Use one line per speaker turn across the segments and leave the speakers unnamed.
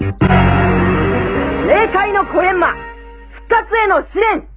霊界のコエンマ復活への試練。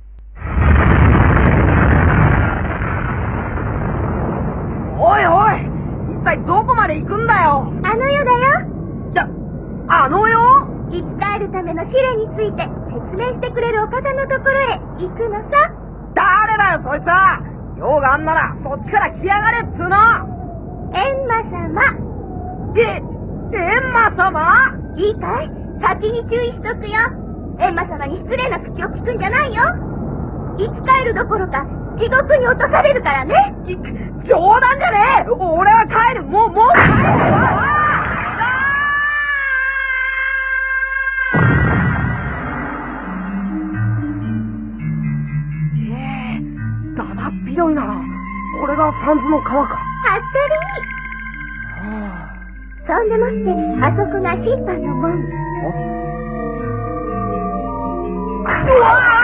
おいおい、一体どこまで行くんだよ。
あの世だよ。
あの世？
生き返るための試練について説明してくれるお方のところへ行くのさ。
誰だよそいつは。用があんならそっちから来やがれっつうの。
閻魔様。
閻魔様？
いいかい、先に注意しとくよ。閻魔様に失礼な口を聞くんじゃないよ。生き返るどころか地獄に落とされるからね。
冗談じゃねえ。俺は帰る。もう帰る。だだっ広いな。これが三途の川か。
当たり。そんでもってあそこが審判の門。
うわあ！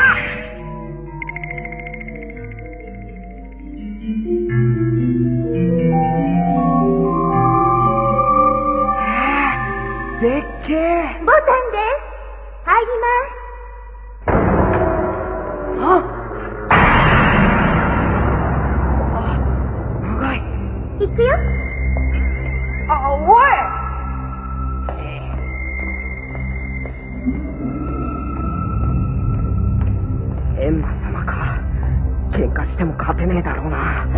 でっけえ。
ボタンです。入ります。
長い。
行くよ。
おい！閻魔様か。喧嘩しても勝てねえだろうな。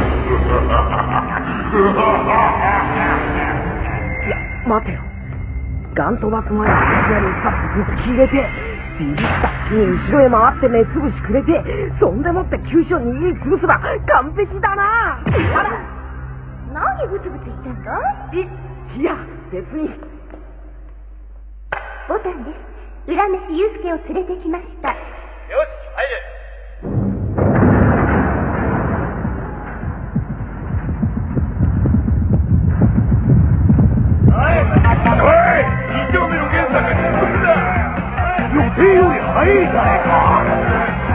いや、待てよ。ガン飛ばす前にこちらに一発ぶつき入れて、ビビった隙に後ろへ回って目つぶしくれて、そんでもって急所握りつぶせば完璧だな。あら、
何ブツブツ言ってんだ？
いや、別に。
ボタンです。浦飯祐介を連れてきました。
よし、入れ。2丁目の源さんが遅刻だ。予定より早いじゃないか。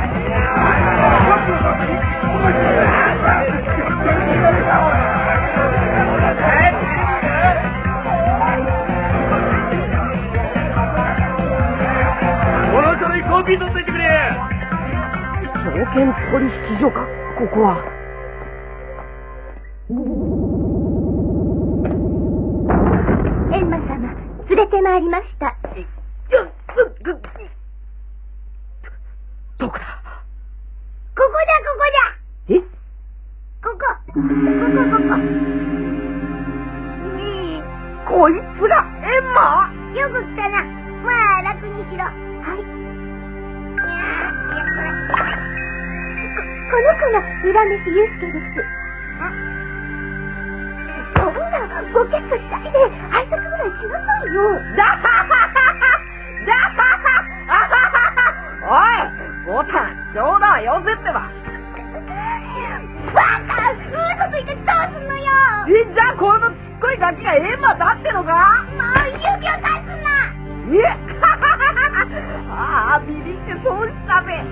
この書類コピー取っといてくれ。
証券取引所か、ここは。
閻魔様、連れてまいりました。
どこだ？
ここだ。ここ。
こいつが閻魔？
よく来たな。まあ楽にしろ。はい。この子が浦飯祐介です。そんなボケっとしないで挨拶ぐらいしなさいよ。
おい、ボタン、冗談はよせってば。
バカ！嘘ついてどうすんのよ。
じゃあこのちっこいガキが閻魔だってのか？
もう指を出すな。
ああ、ビビって損したぜ。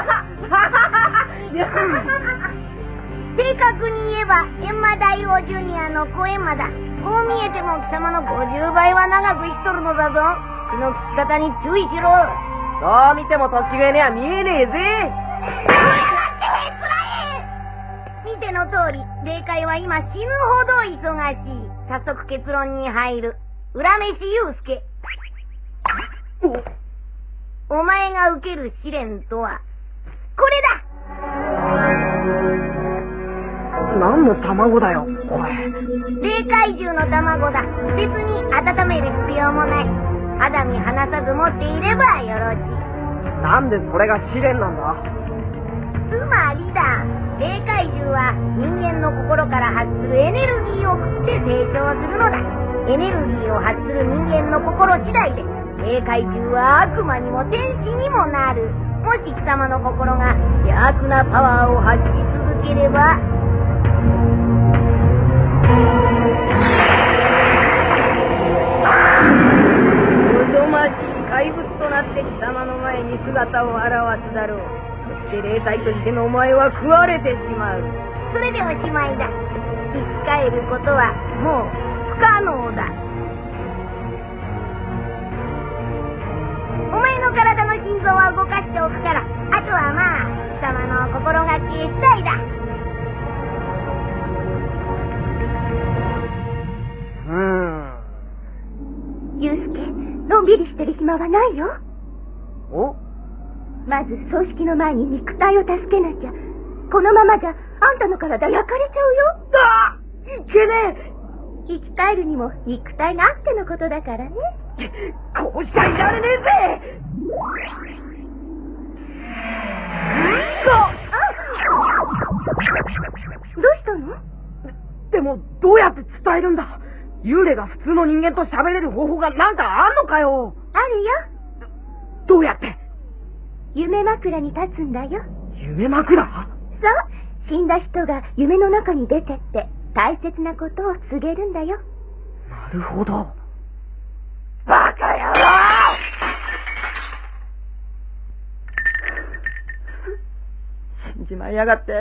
正確に言えば閻魔大王ジュニアの子閻魔だ。こう見えても貴様の50倍は長く生きとるのだぞ。その聞き方に注意しろ。
どう見ても年上には見えねえぜ。
見ての通り、霊界は今死ぬほど忙しい。早速結論に入る。浦飯祐介。お前が受ける試練とはこれだ。
何の卵だよこれ。
霊怪獣の卵だ。別に温める必要もない。肌身離さず持っていればよろしい。
なんでそれが試練なんだ？
つまりだ、霊怪獣は人間の心から発するエネルギーを食って成長するのだ。エネルギーを発する人間の心次第で霊怪獣は悪魔にも天使にもなる。もし貴様の心が邪悪なパワーを発し続ければ、おぞましい怪物となって貴様の前に姿を現すだろう。そして霊体としてのお前は食われてしまう。それでおしまいだ。生き返ることはもう不可能だ。 しておくから、あとはまあ貴様の心がけ次第だ。ユウスケ、のんびりしてる暇はないよ。
お？
まず葬式の前に肉体を助けなきゃ。このままじゃあんたの体焼かれちゃうよ。
いけね
え。生き返るにも肉体があってのことだからね。
こうしちゃいられねえぜ。
どうしたの？
でもどうやって伝えるんだ？幽霊が普通の人間と喋れる方法がなんかあんのかよ。
あるよ。
どうやって？
夢枕に立つんだよ。
夢枕？
そう、死んだ人が夢の中に出てって大切なことを告げるんだよ。
なるほど。バカ野郎！死んじまいやがって。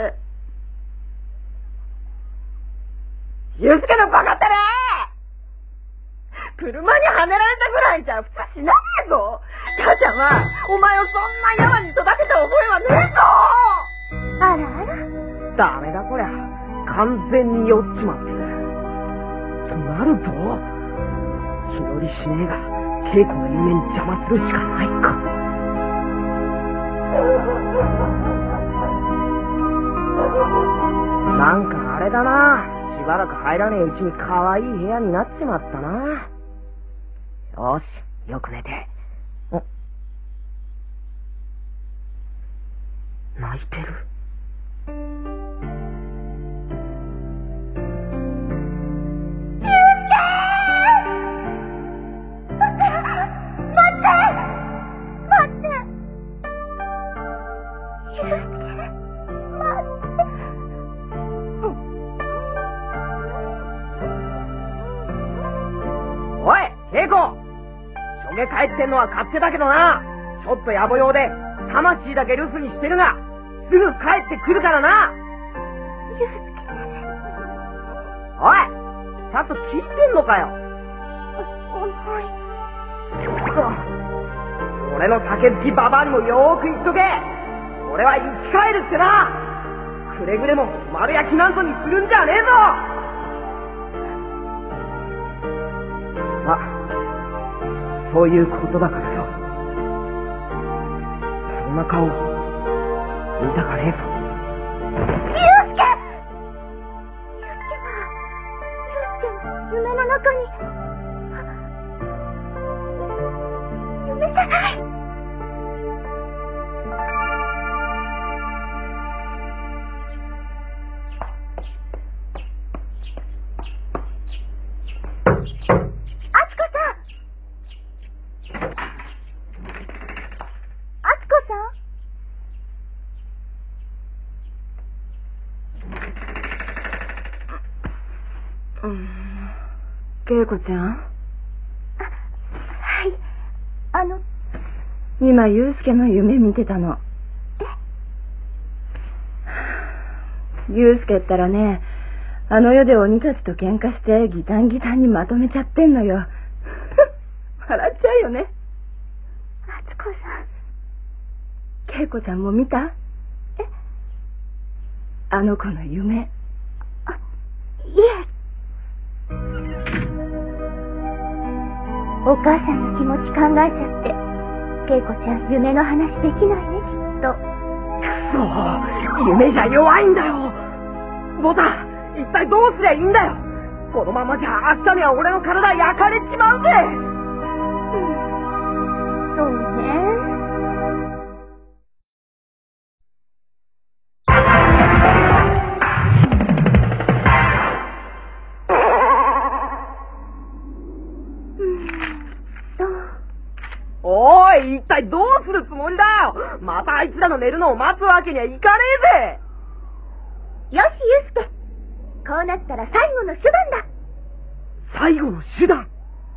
ユウスケのバカってね！車にはねられたぐらいじゃ普通死なねえぞ。母ちゃんはお前をそんな山に育てた覚えはねえぞ。
あらあら。
ダメだこりゃ。完全に酔っちまってる。となると気取りしねえが稽古の夢に邪魔するしかないか。なんかあれだな。しばらく入らねえうちに可愛い部屋になっちまったな。よし、よく寝て。泣いてる。おい、稽古！しょげ帰ってんのは勝手だけどな。ちょっと野暮用で魂だけ留守にしてるが、すぐ帰ってくるからな。
ユウスケ。
おい、ちゃんと聞いてんのかよ。
重い。
俺の酒好きババアにもよーく言っとけ。俺は生き返るってな。くれぐれも丸焼きなんぞにするんじゃねえぞ。そういうことだからよ。そんな顔見たかねえぞ。
ユウスケは夢の中に。夢じゃない。
恵子ちゃん。
はい。
今、ユウスケの夢見てたの。ユウスケったらね、あの世で鬼たちと喧嘩してギタンギタンにまとめちゃってんのよ。笑っちゃうよね。
敦子さん。
恵子ちゃんも見た？あの子の夢。
いえ。お母さんの気持ち考えちゃって、恵子ちゃん夢の話できないね、きっと。
くそ、夢じゃ弱いんだよ。ボタン、一体どうすりゃいいんだよ。このままじゃ明日には俺の体焼かれちまうぜ。
そうね。
おい、一体どうするつもりだよ。またあいつらの寝るのを待つわけにはいかねえぜ。
よし、ユウスケ。こうなったら最後の手段だ。
最後の手段？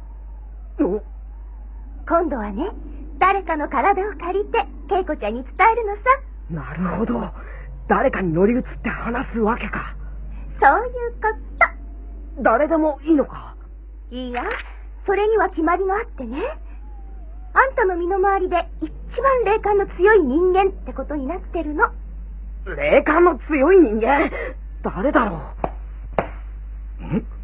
今度はね、誰かの体を借りて恵子ちゃんに伝えるのさ。
なるほど。誰かに乗り移って話すわけか。
そういうこと。
誰でもいいのか？
いいや、それには決まりがあってね。あんたの身の回りで一番霊感の強い人間ってことになってるの。
霊感の強い人間？誰だろう？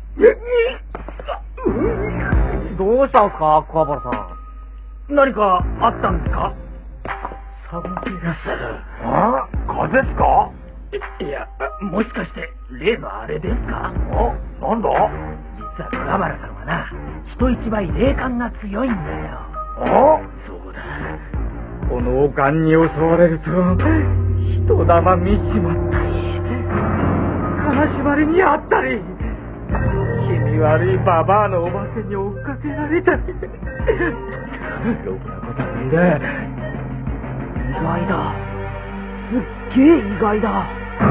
どうしたんすか、桑原さん。何かあったんですか？寒気がする。
あ？風邪っすか？
いや、もしかして例のあれですか？
あ、なんだ？
実は桑原さんはな、人一倍霊感が強いんだよ。
あ？
そうだ。このおかんに襲われると人玉見ちまったり、金縛りにあったり、気味悪いババアのお化けに追っかけられたり、ろくなことはねえだ。意外だ。すっげえ意外だ。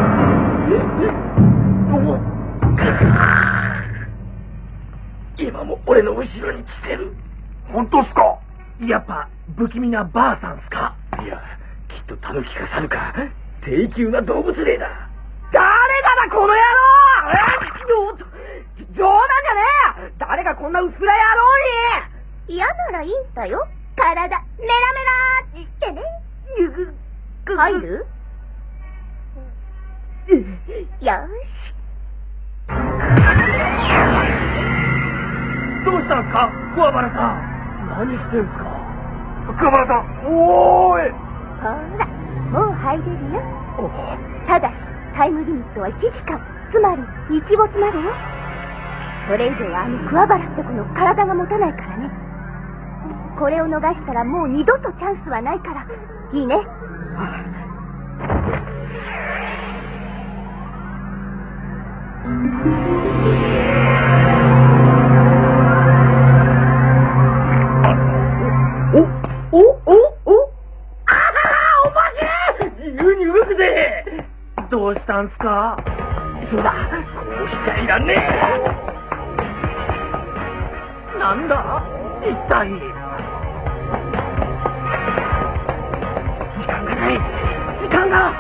今も俺の後ろに来てる。
本当っすか？
やっぱ不気味なばあさんすか？いや、きっとタヌキか猿か低級な動物霊だ。誰だこの野郎！冗談じゃねえ！誰がこんな薄ら野郎に！
嫌ならいいんだよ。体メラメラーってね。入る？よし。
どうしたんすか、桑原さん。何してんすか？
桑原さん、おーい。
ほら、もう入れるよ。ただしタイムリミットは1時間、つまり日没までよ。それ以上は桑原って子の体が持たないからね。これを逃したらもう二度とチャンスはないから、いいね。
どうしたんすか？そうだ、こうしちゃいらねえ。なんだ一体。時間がない、時間が。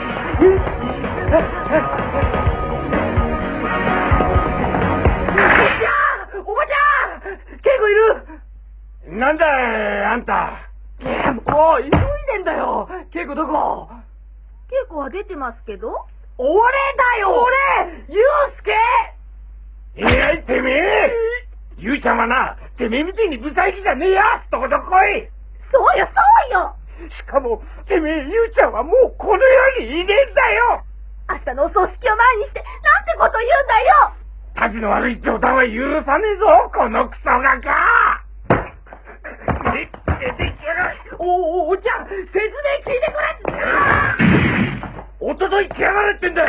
おばちゃん、ケイコいる？
なんだいあんた。
もう急いでんだよ。ケイコどこ？
稽古は出てますけど。
俺だよ、俺！ユウスケ！
いやい、てめえ！ゆうちゃんはな、てめえみてえにブサイキじゃねえや！とことこい！
そうよ、そうよ！
しかも、てめえゆうちゃんはもうこの世にいねえんだよ！
明日のお葬式を前にして、なんてこと言うんだよ！
たちの悪い冗談は許さねえぞ、このクソガキ！
おじゃん、説明聞いてくれ！
おととい来やがれってんだよ！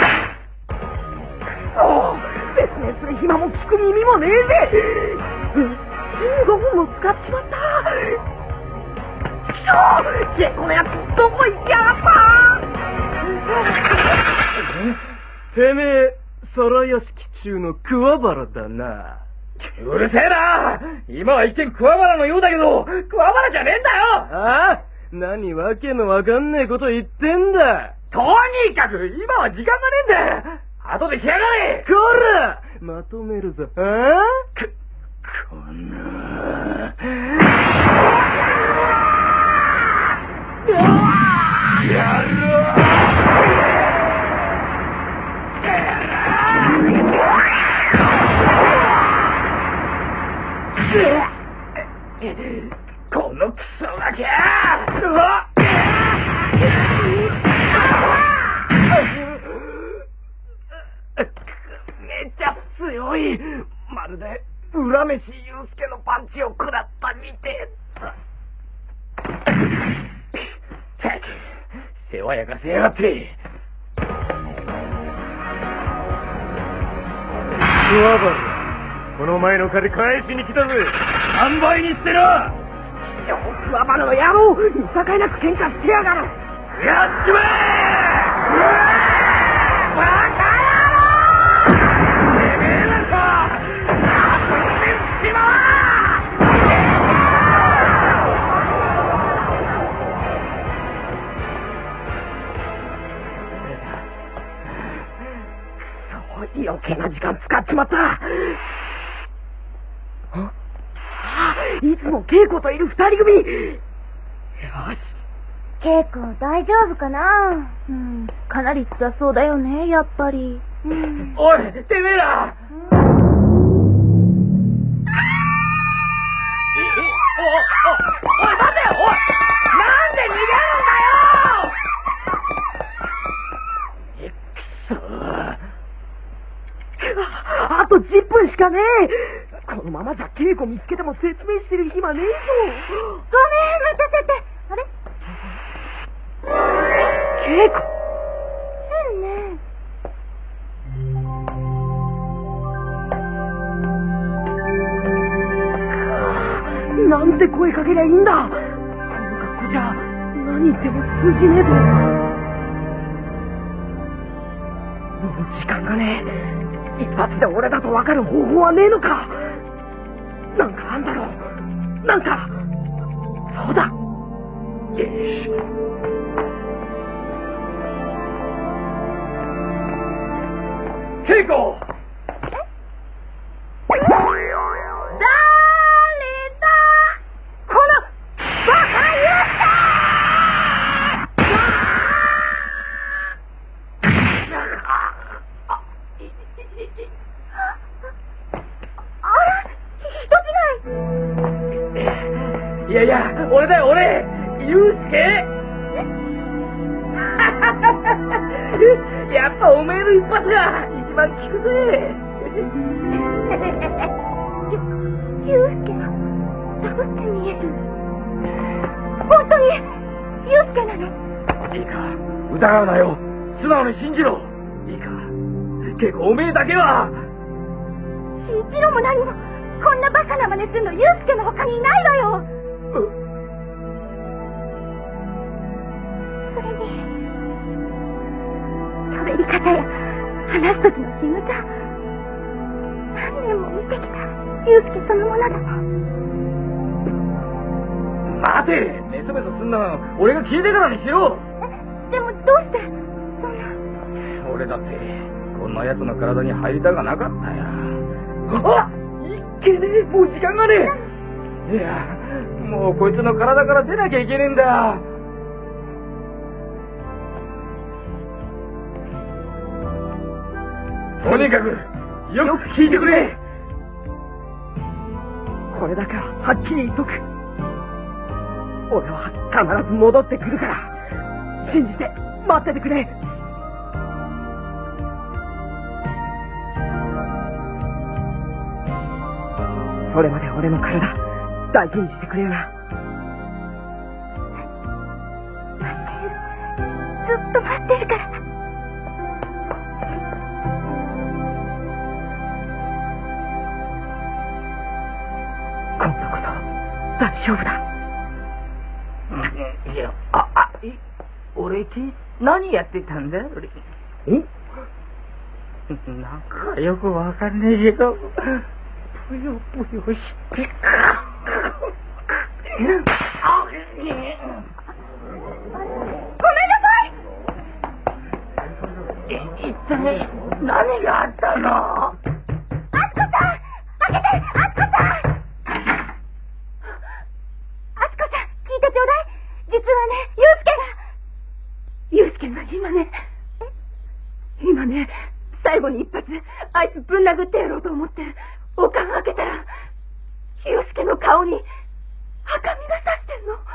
説明する暇も聞く耳もねえぜ。15分も使っちまった。ちくしょう！ケイコのやつどこ行きやがった！てめえ皿屋敷中の桑原だな。
うるせえな！今は一見桑原のようだけど、桑原じゃねえんだよ！
ああ？何わけのわかんねえこと言ってんだ。
とにかく今は時間がねえんだ。後で来やがれ！
こら！まとめるぞ。この
やる！このクソガキ！
めっちゃ強い。まるで浦飯祐介のパンチを食らったみて
ったく世話焼かせやがって。
桑原、この前の借り返しに来たぜ。
3倍にしてろ！
桑原の野郎、見境なく喧嘩してやがる。
やっちまえ！バカ野郎！てめえなんか遊んでしまわ！
余計な時間使っちまった。 いつも稽古といる二人組。よし。
稽古大丈夫かな？
かなり辛そうだよね、やっぱり。
おい、てめえら！おい、待てよ！おい！なんで逃げるんだよ！
あと10分しかねえ。このままじゃ稽古見つけても説明してる暇ねえぞ。
ごめん、待たせて。あれ？
稽古。
変ね。
なんて声かけりゃいいんだ。この格好じゃ何言っても通じねえぞ。もう時間がねえ。一発で俺だと分かる方法はねえのか。なんかあんだろう。なんか。そうだ。よし。
稽古！いやいや、俺だよ、俺！ユウスケ！やっぱおめえの一発が一番効くぜ！
ユウスケがダブって見える。本当にユウスケなの？
いいか、疑うなよ。素直に信じろ。いいか、結構おめえだけは。
信じろも何も、こんなバカな真似するのユウスケの他にいないわよ。それに喋り方や話す時の仕草、何年も見てきたユウスケそのものだもん。
待て、メソメソすんなの俺が聞いてからにしろ。
でもどうしてそんな。
俺だってこんな奴の体に入りたがなかったよ。あっ、いけねえ、もう時間がねえ。いや、もうこいつの体から出なきゃいけねえんだ。とにかくよく聞いてくれ。
これだけははっきり言っとく。俺は必ず戻ってくるから信じて待っててくれ。それまで俺の体大事にしてくれよな。
ずっと待ってるから。
今度こそ大丈夫だ。
いや、俺何やってたんだ俺。なんかよくわかんねえけど、ぷよぷよしてか。
ごめんなさい。
一体何があったの？
あつこさん、開けて、あつこさん。あつこさん、聞いてちょうだい。実はね、ユウスケが
今ね、最後に一発あいつぶん殴ってやろうと思っておかん開けたらユウスケの顔に赤みがさしてんの。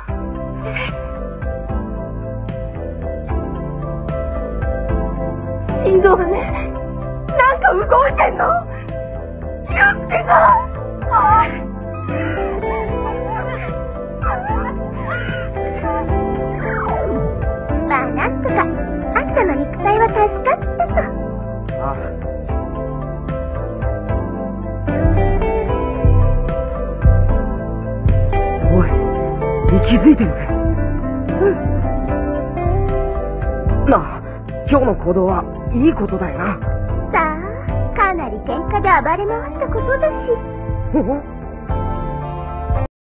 心臓がね、なんか動いてんの。ユウスケが。
まあなんとかあんたの肉体は助かったと。
ああ。
おい、息づいてるぜ。なあ、今日の行動はいいことだよな。
さあ、かなり喧嘩で暴れ回ったことだし。